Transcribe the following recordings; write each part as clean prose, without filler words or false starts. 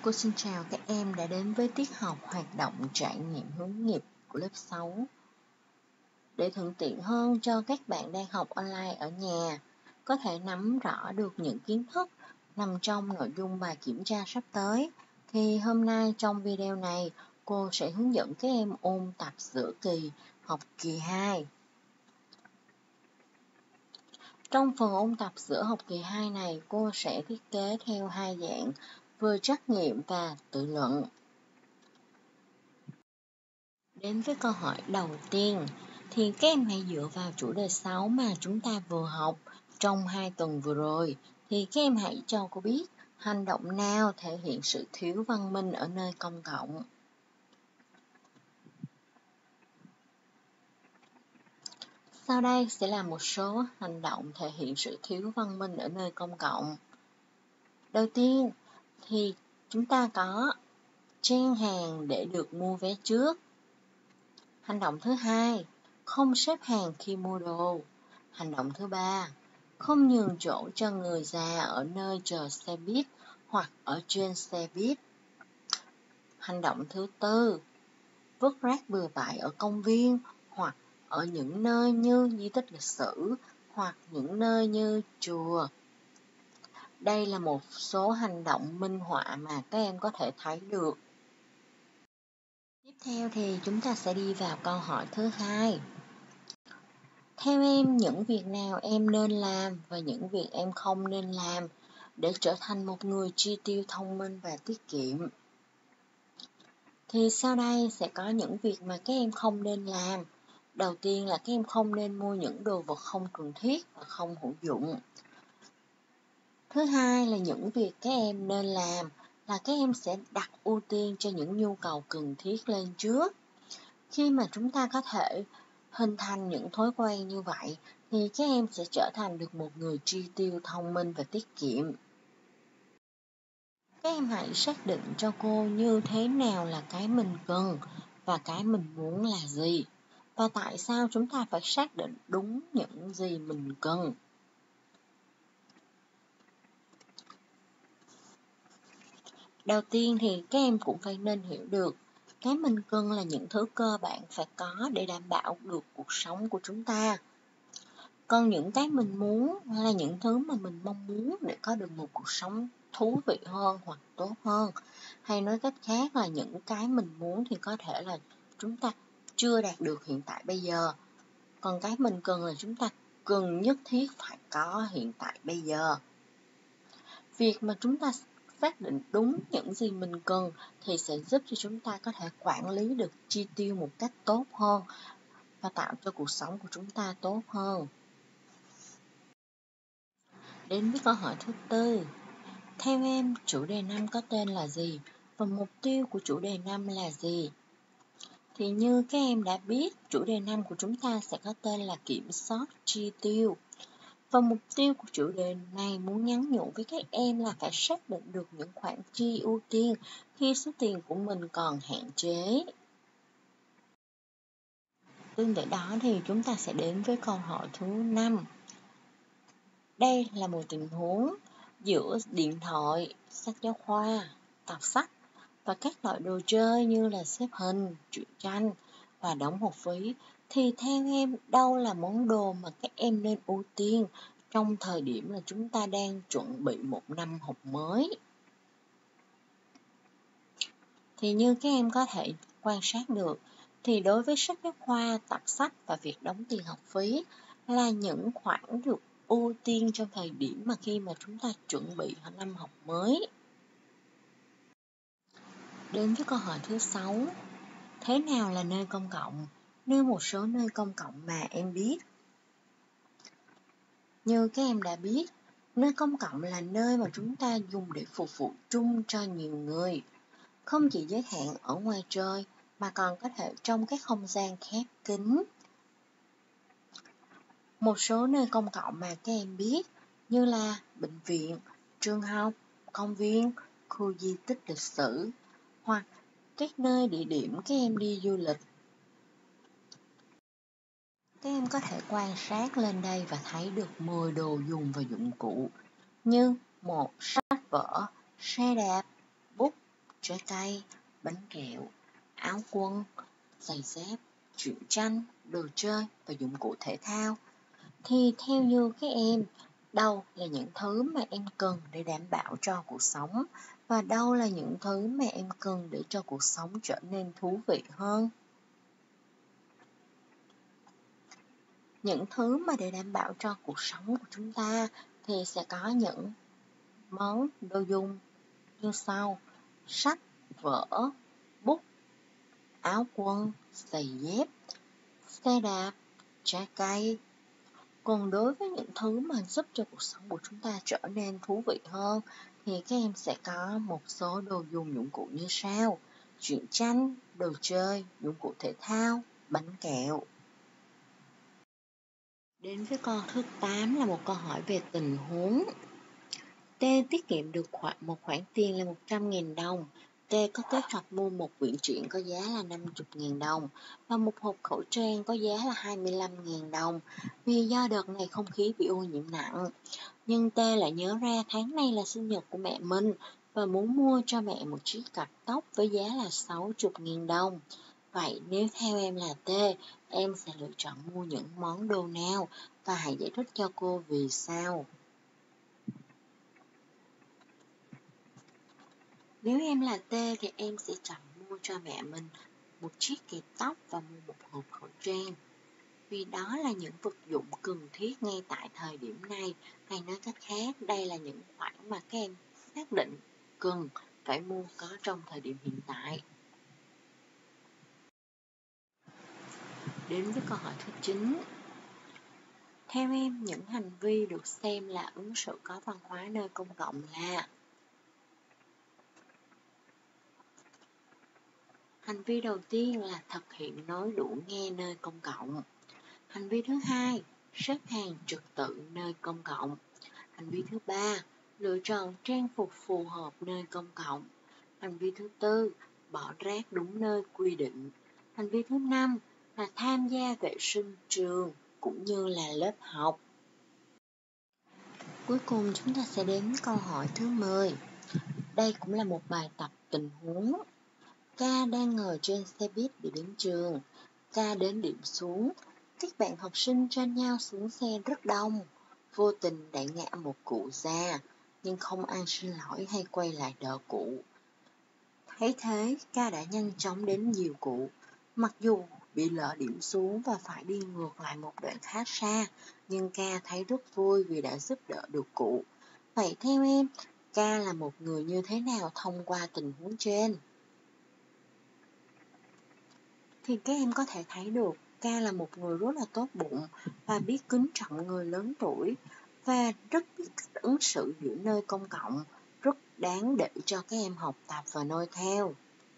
Cô xin chào các em đã đến với tiết học hoạt động trải nghiệm hướng nghiệp của lớp 6. Để thuận tiện hơn cho các bạn đang học online ở nhà, có thể nắm rõ được những kiến thức nằm trong nội dung bài kiểm tra sắp tới, thì hôm nay trong video này, cô sẽ hướng dẫn các em ôn tập giữa kỳ học kỳ 2. Trong phần ôn tập giữa học kỳ 2 này, cô sẽ thiết kế theo hai dạng, vừa trắc nghiệm và tự luận. Đến với câu hỏi đầu tiên, thì các em hãy dựa vào chủ đề 6 mà chúng ta vừa học trong 2 tuần vừa rồi, thì các em hãy cho cô biết hành động nào thể hiện sự thiếu văn minh ở nơi công cộng. Sau đây sẽ là một số hành động thể hiện sự thiếu văn minh ở nơi công cộng. Đầu tiên thì chúng ta có chen hàng để được mua vé trước. Hành động thứ hai, không xếp hàng khi mua đồ. Hành động thứ ba, không nhường chỗ cho người già ở nơi chờ xe buýt hoặc ở trên xe buýt. Hành động thứ tư, vứt rác bừa bãi ở công viên hoặc ở những nơi như di tích lịch sử hoặc những nơi như chùa. Đây là một số hành động minh họa mà các em có thể thấy được. Tiếp theo thì chúng ta sẽ đi vào câu hỏi thứ hai. Theo em, những việc nào em nên làm và những việc em không nên làm để trở thành một người chi tiêu thông minh và tiết kiệm? Thì sau đây sẽ có những việc mà các em không nên làm. Đầu tiên là các em không nên mua những đồ vật không cần thiết và không hữu dụng. Thứ hai là những việc các em nên làm là các em sẽ đặt ưu tiên cho những nhu cầu cần thiết lên trước. Khi mà chúng ta có thể hình thành những thói quen như vậy, thì các em sẽ trở thành được một người chi tiêu thông minh và tiết kiệm. Các em hãy xác định cho cô như thế nào là cái mình cần và cái mình muốn là gì. Và tại sao chúng ta phải xác định đúng những gì mình cần. Đầu tiên thì các em cũng phải nên hiểu được cái mình cần là những thứ cơ bản phải có để đảm bảo được cuộc sống của chúng ta. Còn những cái mình muốn là những thứ mà mình mong muốn để có được một cuộc sống thú vị hơn hoặc tốt hơn. Hay nói cách khác là những cái mình muốn thì có thể là chúng ta chưa đạt được hiện tại bây giờ. Còn cái mình cần là chúng ta cần nhất thiết phải có hiện tại bây giờ. Việc mà chúng ta xác định đúng những gì mình cần thì sẽ giúp cho chúng ta có thể quản lý được chi tiêu một cách tốt hơn và tạo cho cuộc sống của chúng ta tốt hơn. Đến với câu hỏi thứ tư. Theo em, chủ đề 5 có tên là gì và mục tiêu của chủ đề 5 là gì? Thì như các em đã biết, chủ đề 5 của chúng ta sẽ có tên là kiểm soát chi tiêu. Và mục tiêu của chủ đề này muốn nhắn nhủ với các em là phải xác định được những khoản chi ưu tiên khi số tiền của mình còn hạn chế. Tương tự đó thì chúng ta sẽ đến với câu hỏi thứ 5. Đây là một tình huống giữa điện thoại, sách giáo khoa, tập sách và các loại đồ chơi như là xếp hình, truyện tranh và đóng học phí. Thì theo em, đâu là món đồ mà các em nên ưu tiên trong thời điểm là chúng ta đang chuẩn bị một năm học mới? Thì như các em có thể quan sát được, thì đối với sách giáo khoa, tập sách và việc đóng tiền học phí là những khoản được ưu tiên trong thời điểm mà khi mà chúng ta chuẩn bị năm học mới. Đến với câu hỏi thứ 6. Thế nào là nơi công cộng? Nêu một số nơi công cộng mà em biết. Như các em đã biết, nơi công cộng là nơi mà chúng ta dùng để phục vụ chung cho nhiều người. Không chỉ giới hạn ở ngoài trời, mà còn có thể trong các không gian khép kín. Một số nơi công cộng mà các em biết như là bệnh viện, trường học, công viên, khu di tích lịch sử hoặc các nơi địa điểm các em đi du lịch. Các em có thể quan sát lên đây và thấy được 10 đồ dùng và dụng cụ như 1. Sách vở, xe đạp, bút, trái cây, bánh kẹo, áo quân, giày dép, truyện tranh, đồ chơi và dụng cụ thể thao. Thì theo như các em, đâu là những thứ mà em cần để đảm bảo cho cuộc sống và đâu là những thứ mà em cần để cho cuộc sống trở nên thú vị hơn? Những thứ mà để đảm bảo cho cuộc sống của chúng ta thì sẽ có những món đồ dùng như sau: sách, vở, bút, áo quân, giày dép, xe đạp, trái cây. Còn đối với những thứ mà giúp cho cuộc sống của chúng ta trở nên thú vị hơn thì các em sẽ có một số đồ dùng dụng cụ như sau: truyện tranh, đồ chơi, dụng cụ thể thao, bánh kẹo. Đến với câu thứ 8 là một câu hỏi về tình huống. T tiết kiệm được một khoản tiền là 100.000 đồng. T có kế hoạch mua một quyển truyện có giá là 50.000 đồng và một hộp khẩu trang có giá là 25.000 đồng. Vì do đợt này không khí bị ô nhiễm nặng, nhưng T lại nhớ ra tháng này là sinh nhật của mẹ mình và muốn mua cho mẹ một chiếc cặp tóc với giá là 60.000 đồng. Vậy nếu theo em là T, em sẽ lựa chọn mua những món đồ nào và hãy giải thích cho cô vì sao. Nếu em là T thì em sẽ chọn mua cho mẹ mình một chiếc kẹp tóc và mua một hộp khẩu trang. Vì đó là những vật dụng cần thiết ngay tại thời điểm này, hay nói cách khác, đây là những khoản mà các em xác định cần phải mua có trong thời điểm hiện tại. Đến với câu hỏi thứ 9. Theo em, những hành vi được xem là ứng xử có văn hóa nơi công cộng là: hành vi đầu tiên là thực hiện nói đủ nghe nơi công cộng. Hành vi thứ hai, xếp hàng trật tự nơi công cộng. Hành vi thứ ba, lựa chọn trang phục phù hợp nơi công cộng. Hành vi thứ tư, bỏ rác đúng nơi quy định. Hành vi thứ năm là tham gia vệ sinh trường cũng như là lớp học. Cuối cùng chúng ta sẽ đến câu hỏi thứ 10. Đây cũng là một bài tập tình huống. K đang ngồi trên xe buýt để đến trường. K đến điểm xuống. Các bạn học sinh tranh nhau xuống xe rất đông. Vô tình đẩy ngã một cụ già, nhưng không ai xin lỗi hay quay lại đỡ cụ. Thấy thế, K đã nhanh chóng đến dìu cụ. Mặc dù bị lỡ điểm xuống và phải đi ngược lại một đoạn khá xa, nhưng K thấy rất vui vì đã giúp đỡ được cụ. Vậy theo em, K là một người như thế nào thông qua tình huống trên? Thì các em có thể thấy được K là một người rất là tốt bụng và biết kính trọng người lớn tuổi và rất biết ứng xử giữa nơi công cộng, rất đáng để cho các em học tập và noi theo.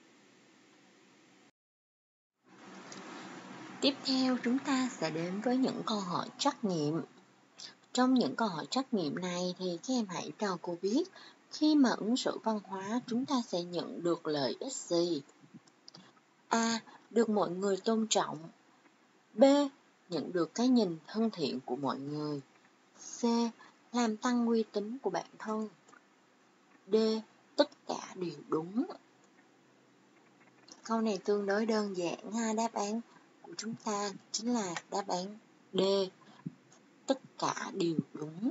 Tiếp theo chúng ta sẽ đến với những câu hỏi trắc nghiệm. Trong những câu hỏi trắc nghiệm này thì các em hãy cho cô biết khi mà ứng xử văn hóa chúng ta sẽ nhận được lợi ích gì? A. Được mọi người tôn trọng. B. Nhận được cái nhìn thân thiện của mọi người. C. Làm tăng uy tín của bản thân. D. Tất cả đều đúng. Câu này tương đối đơn giản ha, đáp án của chúng ta chính là đáp án D. Tất cả đều đúng.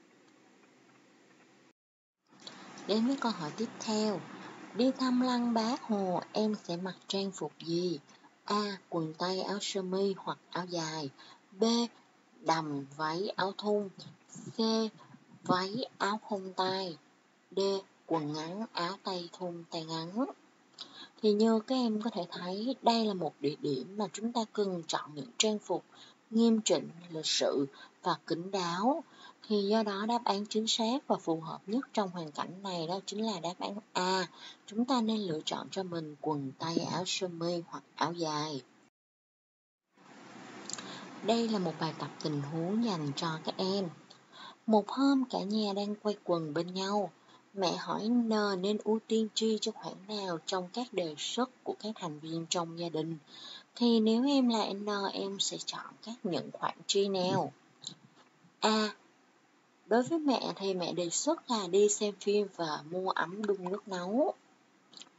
Đến với câu hỏi tiếp theo. Đi thăm Lăng Bác Hồ em sẽ mặc trang phục gì? A. Quần tây áo sơ mi hoặc áo dài. B. Đầm váy áo thun. C. Váy áo không tay. D. Quần ngắn áo tay thun tay ngắn. Thì như các em có thể thấy đây là một địa điểm mà chúng ta cần chọn những trang phục nghiêm chỉnh, lịch sự và kín đáo. Thì do đó đáp án chính xác và phù hợp nhất trong hoàn cảnh này đó chính là đáp án A. Chúng ta nên lựa chọn cho mình quần tây áo sơ mi hoặc áo dài. Đây là một bài tập tình huống dành cho các em. Một hôm cả nhà đang quay quần bên nhau. Mẹ hỏi N nên ưu tiên chi cho khoản nào trong các đề xuất của các thành viên trong gia đình. Thì nếu em là N, em sẽ chọn các những khoản chi nào? A. Đối với mẹ thì mẹ đề xuất là đi xem phim và mua ấm đun nước nấu.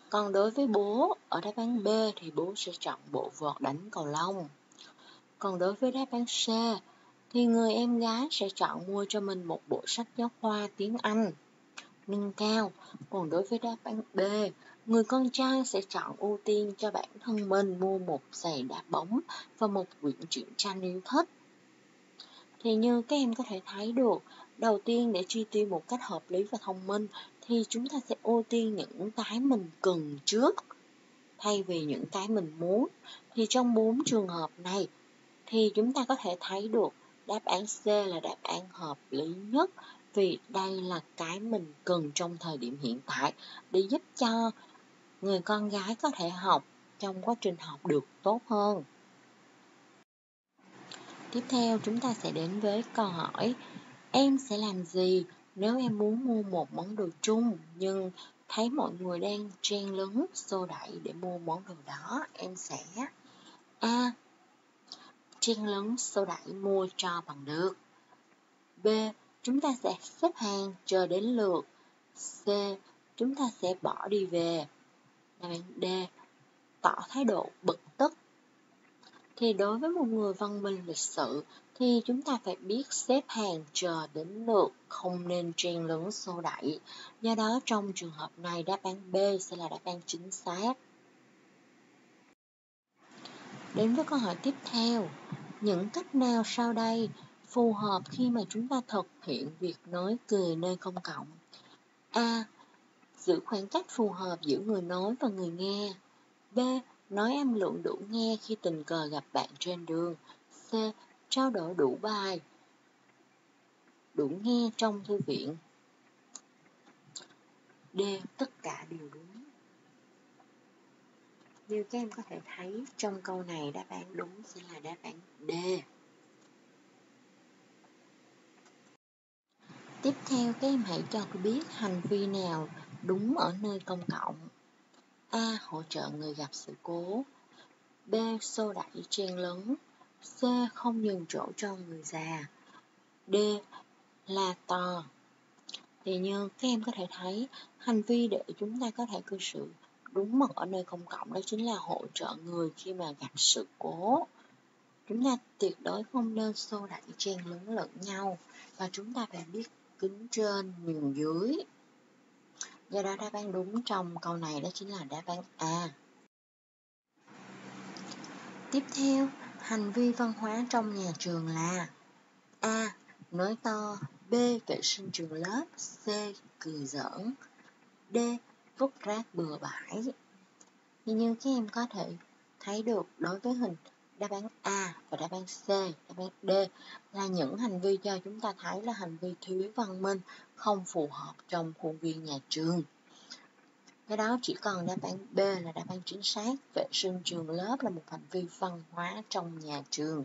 Còn đối với bố, ở đáp án B thì bố sẽ chọn bộ vợt đánh cầu lông. Còn đối với đáp án C thì người em gái sẽ chọn mua cho mình một bộ sách giáo khoa tiếng Anh nâng cao. Còn đối với đáp án B, người con trai sẽ chọn ưu tiên cho bản thân mình mua một giày đá bóng và một quyển truyện tranh yêu thích. Thì như các em có thể thấy được, đầu tiên để chi tiêu một cách hợp lý và thông minh thì chúng ta sẽ ưu tiên những cái mình cần trước thay vì những cái mình muốn. Thì trong 4 trường hợp này thì chúng ta có thể thấy được đáp án C là đáp án hợp lý nhất, vì đây là cái mình cần trong thời điểm hiện tại để giúp cho người con gái có thể học trong quá trình học được tốt hơn. Tiếp theo chúng ta sẽ đến với câu hỏi: em sẽ làm gì nếu em muốn mua một món đồ chung nhưng thấy mọi người đang chen lấn xô đẩy để mua món đồ đó? Em sẽ A. Chen lấn xô đẩy mua cho bằng được. B. Chúng ta sẽ xếp hàng chờ đến lượt. C. Chúng ta sẽ bỏ đi về. Đáp án D. Tỏ thái độ bực tức. Thì đối với một người văn minh lịch sự thì chúng ta phải biết xếp hàng chờ đến lượt, không nên chen lấn xô đẩy. Do đó trong trường hợp này đáp án B sẽ là đáp án chính xác. Đến với câu hỏi tiếp theo: những cách nào sau đây phù hợp khi mà chúng ta thực hiện việc nói cười nơi công cộng? A. Giữ khoảng cách phù hợp giữa người nói và người nghe. B. Nói âm lượng đủ nghe khi tình cờ gặp bạn trên đường. C. Trao đổi đủ bài, đủ nghe trong thư viện. D. Tất cả đều đúng. Như các em có thể thấy trong câu này đáp án đúng sẽ là đáp án D. Tiếp theo các em hãy cho tôi biết hành vi nào đúng ở nơi công cộng. A. Hỗ trợ người gặp sự cố. B. Xô đẩy chen lấn. C. Không nhường chỗ cho người già. D. La to. Thì như các em có thể thấy, hành vi để chúng ta có thể cư xử đúng mực ở nơi công cộng đó chính là hỗ trợ người khi mà gặp sự cố. Chúng ta tuyệt đối không nên xô đẩy chen lấn lẫn nhau, và chúng ta phải biết kính trên nhường dưới. Do đó đáp án đúng trong câu này đó chính là đáp án A. Tiếp theo, hành vi văn hóa trong nhà trường là: A. Nói to. B. Vệ sinh trường lớp. C. Cười giỡn. D. Vứt rác bừa bãi. Như các em có thể thấy được, đối với hình đáp án A và đáp án C, đáp án D là những hành vi cho chúng ta thấy là hành vi thiếu văn minh, không phù hợp trong khuôn viên nhà trường. Cái đó chỉ còn đáp án B là đáp án chính xác. Vệ sinh trường lớp là một hành vi văn hóa trong nhà trường.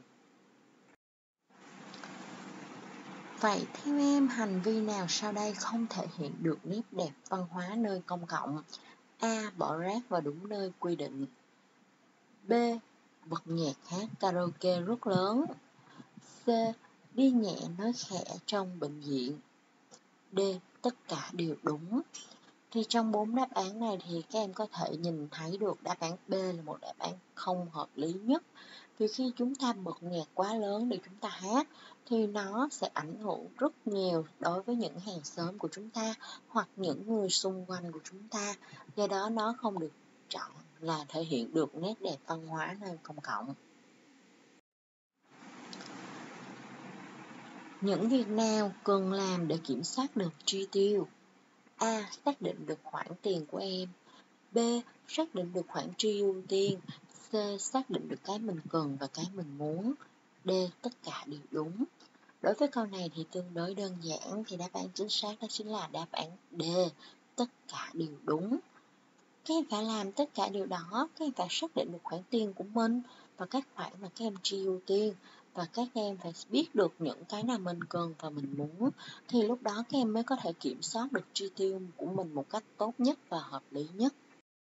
Vậy theo em, hành vi nào sau đây không thể hiện được nét đẹp văn hóa nơi công cộng? A. Bỏ rác vào đúng nơi quy định. B. Bật nhạc hát karaoke rất lớn. C. Đi nhẹ nói khẽ trong bệnh viện. D. Tất cả đều đúng. Thì trong 4 đáp án này thì các em có thể nhìn thấy được đáp án B là một đáp án không hợp lý nhất. Vì khi chúng ta bật nhạc quá lớn để chúng ta hát thì nó sẽ ảnh hưởng rất nhiều đối với những hàng xóm của chúng ta hoặc những người xung quanh của chúng ta. Do đó nó không được chọn là thể hiện được nét đẹp văn hóa nơi công cộng. Những việc nào cần làm để kiểm soát được chi tiêu? A. Xác định được khoản tiền của em. B. Xác định được khoản chi ưu tiên. C. Xác định được cái mình cần và cái mình muốn. D. Tất cả đều đúng. Đối với câu này thì tương đối đơn giản, thì đáp án chính xác đó chính là đáp án D. Tất cả đều đúng. Các em phải làm tất cả điều đó, các em phải xác định được khoản tiền của mình và các khoản mà các em chi ưu tiên, và các em phải biết được những cái nào mình cần và mình muốn, thì lúc đó các em mới có thể kiểm soát được chi tiêu của mình một cách tốt nhất và hợp lý nhất.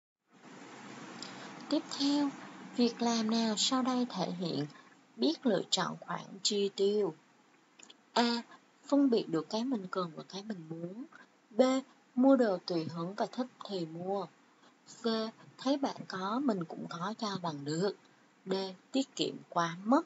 Tiếp theo, việc làm nào sau đây thể hiện biết lựa chọn khoản chi tiêu? A. Phân biệt được cái mình cần và cái mình muốn. B. Mua đồ tùy hứng và thích thì mua. C. Thấy bạn có, mình cũng có cho bằng được. D. Tiết kiệm quá mức.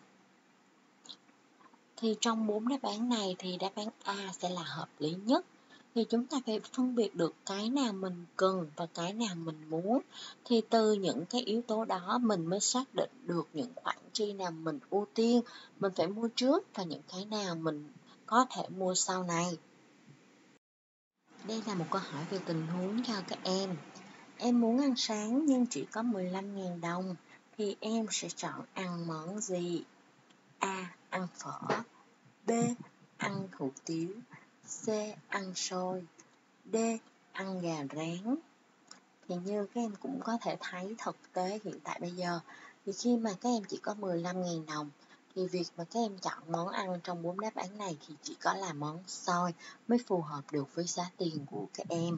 Thì trong 4 đáp án này thì đáp án A sẽ là hợp lý nhất. Thì chúng ta phải phân biệt được cái nào mình cần và cái nào mình muốn. Thì từ những cái yếu tố đó mình mới xác định được những khoản chi nào mình ưu tiên, mình phải mua trước và những cái nào mình có thể mua sau này. Đây là một câu hỏi về tình huống cho các em. Em muốn ăn sáng nhưng chỉ có 15.000 đồng, thì em sẽ chọn ăn món gì? A. Ăn phở. B. Ăn hủ tiếu. C. Ăn xôi. D. Ăn gà rán. Thì như các em cũng có thể thấy thực tế hiện tại bây giờ, thì khi mà các em chỉ có 15.000 đồng, thì việc mà các em chọn món ăn trong 4 đáp án này thì chỉ có là món xôi mới phù hợp được với giá tiền của các em.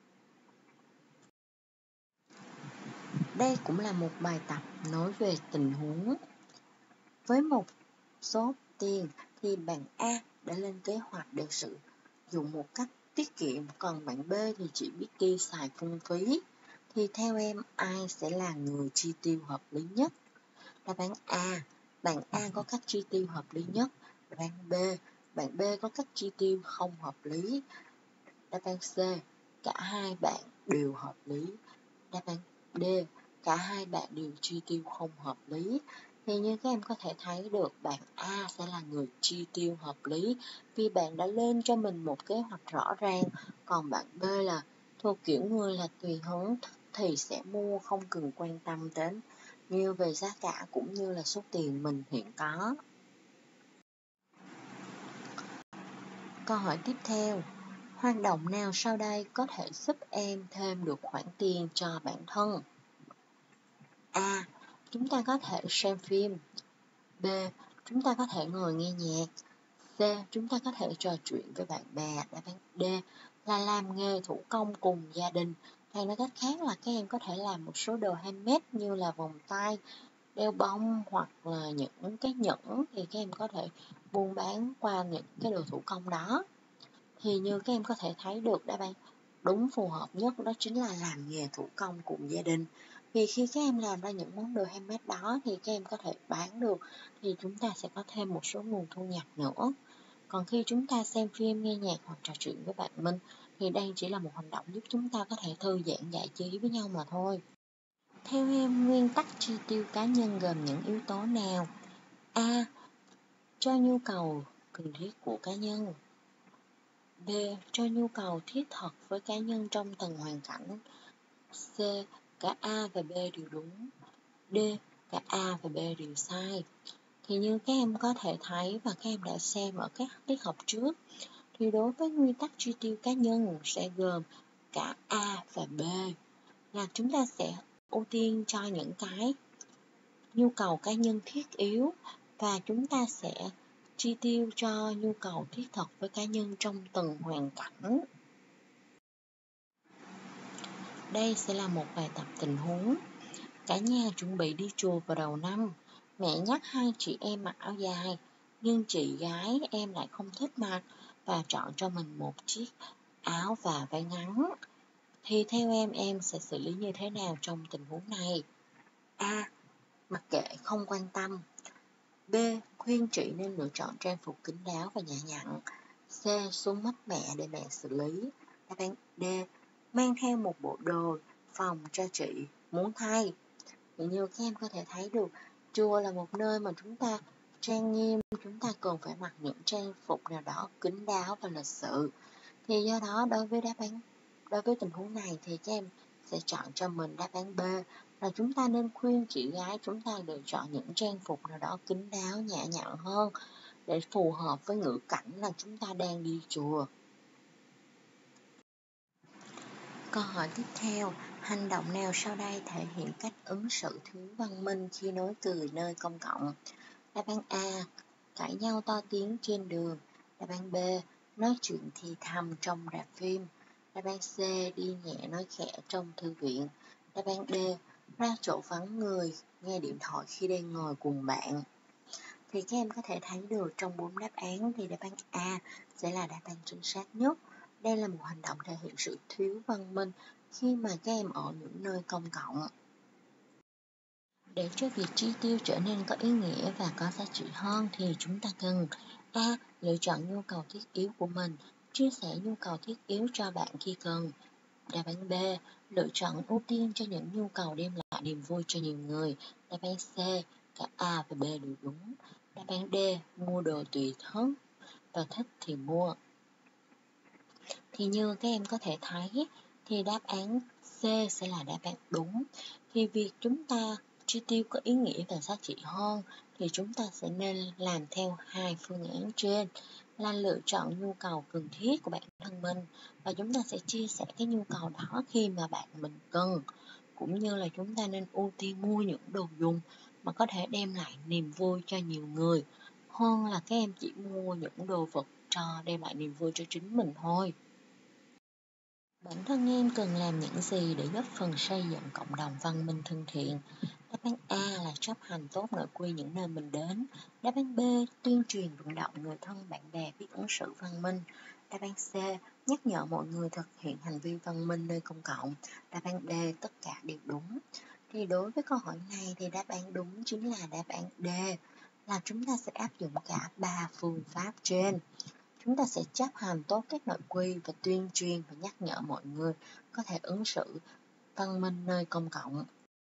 Đây cũng là một bài tập nói về tình huống. Với một số tiền thì bạn A đã lên kế hoạch để sử dụng một cách tiết kiệm, còn bạn B thì chỉ biết tiêu xài phung phí. Thì theo em ai sẽ là người chi tiêu hợp lý nhất? Đáp án A, bạn A có cách chi tiêu hợp lý nhất. Đáp án B, bạn B có cách chi tiêu không hợp lý. Đáp án C, cả hai bạn đều hợp lý. Đáp án D, cả hai bạn đều chi tiêu không hợp lý. Thì như các em có thể thấy được, bạn A sẽ là người chi tiêu hợp lý vì bạn đã lên cho mình một kế hoạch rõ ràng, còn bạn B là thuộc kiểu người là tùy hứng thì sẽ mua, không cần quan tâm đến như về giá cả cũng như là số tiền mình hiện có. Câu hỏi tiếp theo, hoạt động nào sau đây có thể giúp em thêm được khoản tiền cho bản thân? A. Chúng ta có thể xem phim. B. Chúng ta có thể ngồi nghe nhạc. C. Chúng ta có thể trò chuyện với bạn bè. Đáp án D là làm nghề thủ công cùng gia đình. Hay nói cách khác là các em có thể làm một số đồ handmade như là vòng tay, đeo bông hoặc là những cái nhẫn, thì các em có thể buôn bán qua những cái đồ thủ công đó. Thì như các em có thể thấy được, đáp án đúng phù hợp nhất đó chính là làm nghề thủ công cùng gia đình. Vì khi các em làm ra những món đồ handmade đó thì các em có thể bán được, thì chúng ta sẽ có thêm một số nguồn thu nhập nữa. Còn khi chúng ta xem phim, nghe nhạc hoặc trò chuyện với bạn mình, thì đây chỉ là một hành động giúp chúng ta có thể thư giãn giải trí với nhau mà thôi. Theo em, nguyên tắc chi tiêu cá nhân gồm những yếu tố nào? A. Cho nhu cầu cần thiết của cá nhân. B. Cho nhu cầu thiết thực với cá nhân trong từng hoàn cảnh. C. Cả A và B đều đúng. D. Cả A và B đều sai. Thì như các em có thể thấy và các em đã xem ở các tiết học trước, thì đối với nguyên tắc chi tiêu cá nhân sẽ gồm cả A và B, là chúng ta sẽ ưu tiên cho những cái nhu cầu cá nhân thiết yếu và chúng ta sẽ chi tiêu cho nhu cầu thiết thực với cá nhân trong từng hoàn cảnh. Đây sẽ là một bài tập tình huống. Cả nhà chuẩn bị đi chùa vào đầu năm. Mẹ nhắc hai chị em mặc áo dài, nhưng chị gái em lại không thích mặc và chọn cho mình một chiếc áo và váy ngắn. Thì theo em sẽ xử lý như thế nào trong tình huống này? A. Mặc kệ, không quan tâm. B. Khuyên chị nên lựa chọn trang phục kín đáo và nhã nhặn. C. Xuống mắt mẹ để mẹ xử lý. Đáp án D. Mang theo một bộ đồ phòng cho chị muốn thay. Thì như các em có thể thấy được, chùa là một nơi mà chúng ta trang nghiêm, chúng ta cần phải mặc những trang phục nào đó kín đáo và lịch sự. Thì do đó đối với tình huống này thì các em sẽ chọn cho mình đáp án B, là chúng ta nên khuyên chị gái chúng ta lựa chọn những trang phục nào đó kín đáo, nhã nhặn hơn để phù hợp với ngữ cảnh là chúng ta đang đi chùa. Câu hỏi tiếp theo, hành động nào sau đây thể hiện cách ứng xử thiếu văn minh khi nói cười nơi công cộng? Đáp án A, cãi nhau to tiếng trên đường. Đáp án B, nói chuyện thì thầm trong rạp phim. Đáp án C, đi nhẹ nói khẽ trong thư viện. Đáp án D, ra chỗ vắng người, nghe điện thoại khi đang ngồi cùng bạn. Thì các em có thể thấy được trong 4 đáp án thì đáp án A sẽ là đáp án chính xác nhất. Đây là một hành động thể hiện sự thiếu văn minh khi mà các em ở những nơi công cộng. Để cho việc chi tiêu trở nên có ý nghĩa và có giá trị hơn thì chúng ta cần A. Lựa chọn nhu cầu thiết yếu của mình, chia sẻ nhu cầu thiết yếu cho bạn khi cần. Đáp án B. Lựa chọn ưu tiên cho những nhu cầu đem lại niềm vui cho nhiều người. Đáp án C. Cả A và B đều đúng. Đáp án D. Mua đồ tùy hứng và thích thì mua. Thì như các em có thể thấy thì đáp án C sẽ là đáp án đúng. Thì việc chúng ta chi tiêu có ý nghĩa và giá trị hơn thì chúng ta sẽ nên làm theo hai phương án trên, là lựa chọn nhu cầu cần thiết của bản thân mình và chúng ta sẽ chia sẻ cái nhu cầu đó khi mà bạn mình cần, cũng như là chúng ta nên ưu tiên mua những đồ dùng mà có thể đem lại niềm vui cho nhiều người hơn là các em chỉ mua những đồ vật cho đem lại niềm vui cho chính mình thôi. Bản thân em cần làm những gì để góp phần xây dựng cộng đồng văn minh thân thiện? Đáp án A là chấp hành tốt nội quy những nơi mình đến. Đáp án B, tuyên truyền vận động người thân bạn bè biết ứng xử văn minh. Đáp án C, nhắc nhở mọi người thực hiện hành vi văn minh nơi công cộng. Đáp án D, tất cả đều đúng. Thì đối với câu hỏi này thì đáp án đúng chính là đáp án D, là chúng ta sẽ áp dụng cả 3 phương pháp trên. Chúng ta sẽ chấp hành tốt các nội quy và tuyên truyền và nhắc nhở mọi người có thể ứng xử văn minh nơi công cộng.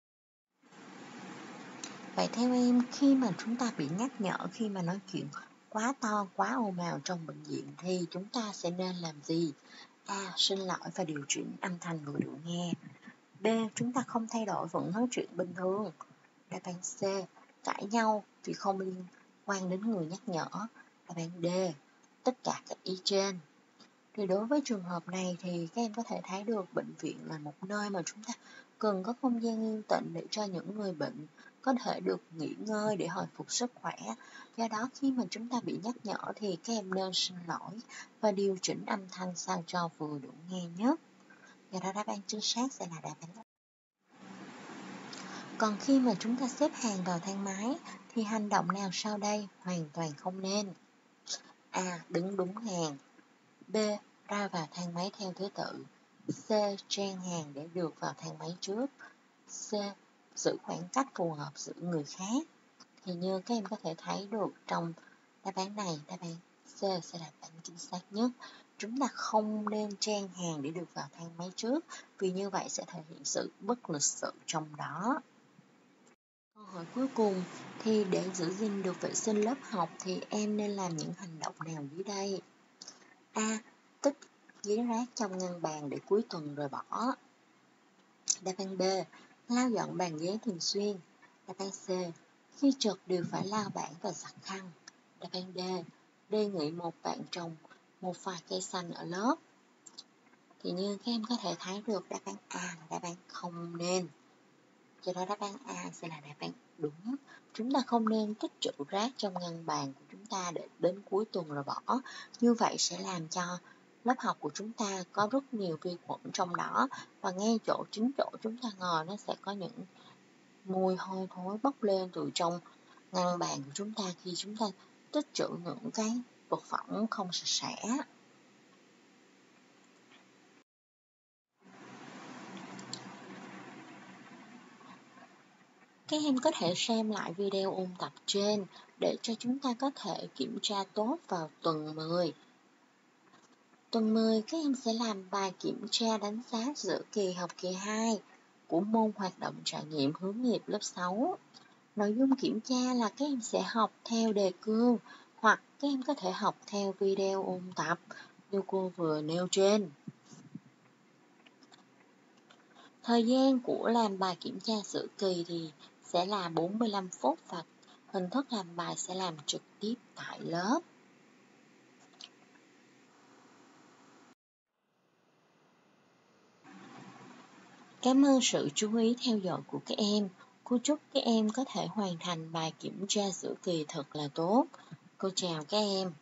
Vậy theo em, khi mà chúng ta bị nhắc nhở khi mà nói chuyện quá to, quá ồn ào trong bệnh viện thì chúng ta sẽ nên làm gì? A. Xin lỗi và điều chỉnh âm thanh vừa đủ nghe. B. Chúng ta không thay đổi vẫn nói chuyện bình thường. Đáp án C. Cãi nhau vì không liên quan đến người nhắc nhở. Đáp án D. Tất cả các ý trên. Thì đối với trường hợp này thì các em có thể thấy được bệnh viện là một nơi mà chúng ta cần có không gian yên tĩnh để cho những người bệnh có thể được nghỉ ngơi để hồi phục sức khỏe. Do đó khi mà chúng ta bị nhắc nhở thì các em nên xin lỗi và điều chỉnh âm thanh sao cho vừa đủ nghe nhất. Do đó đáp án chính xác sẽ là đáp án. Còn khi mà chúng ta xếp hàng vào thang máy thì hành động nào sau đây hoàn toàn không nên? A. Đứng đúng hàng. B. Ra vào thang máy theo thứ tự. C. Chen hàng để được vào thang máy trước. C. Giữ khoảng cách phù hợp giữa người khác. Thì như các em có thể thấy được trong đáp án này, đáp án C sẽ là đáp án chính xác nhất. Chúng ta không nên chen hàng để được vào thang máy trước, vì như vậy sẽ thể hiện sự bất lịch sự trong đó. Câu hỏi cuối cùng thì để giữ gìn được vệ sinh lớp học thì em nên làm những hành động nào dưới đây? A. Tích giấy rác trong ngăn bàn để cuối tuần rồi bỏ. Đáp án B. Lau dọn bàn giấy thường xuyên. Đáp án C. Khi trượt đều phải lau bảng và giặt khăn. Đáp án D. Đề nghị một bạn trồng một vài cây xanh ở lớp. Thì như các em có thể thấy được đáp án A là đáp án không nên. Do đó đáp án A sẽ là đáp án đúng. Chúng ta không nên tích trữ rác trong ngăn bàn của chúng ta để đến cuối tuần rồi bỏ. Như vậy sẽ làm cho lớp học của chúng ta có rất nhiều vi khuẩn trong đó, và ngay chính chỗ chúng ta ngồi nó sẽ có những mùi hôi thối bốc lên từ trong ngăn bàn của chúng ta khi chúng ta tích trữ những cái vật phẩm không sạch sẽ. Các em có thể xem lại video ôn tập trên để cho chúng ta có thể kiểm tra tốt vào tuần 10. Tuần 10 các em sẽ làm bài kiểm tra đánh giá giữa kỳ học kỳ 2 của môn hoạt động trải nghiệm hướng nghiệp lớp 6. Nội dung kiểm tra là các em sẽ học theo đề cương hoặc các em có thể học theo video ôn tập như cô vừa nêu trên. Thời gian của làm bài kiểm tra giữa kỳ thì sẽ là 45 phút và hình thức làm bài sẽ làm trực tiếp tại lớp. Cảm ơn sự chú ý theo dõi của các em. Cô chúc các em có thể hoàn thành bài kiểm tra giữa kỳ thật là tốt. Cô chào các em.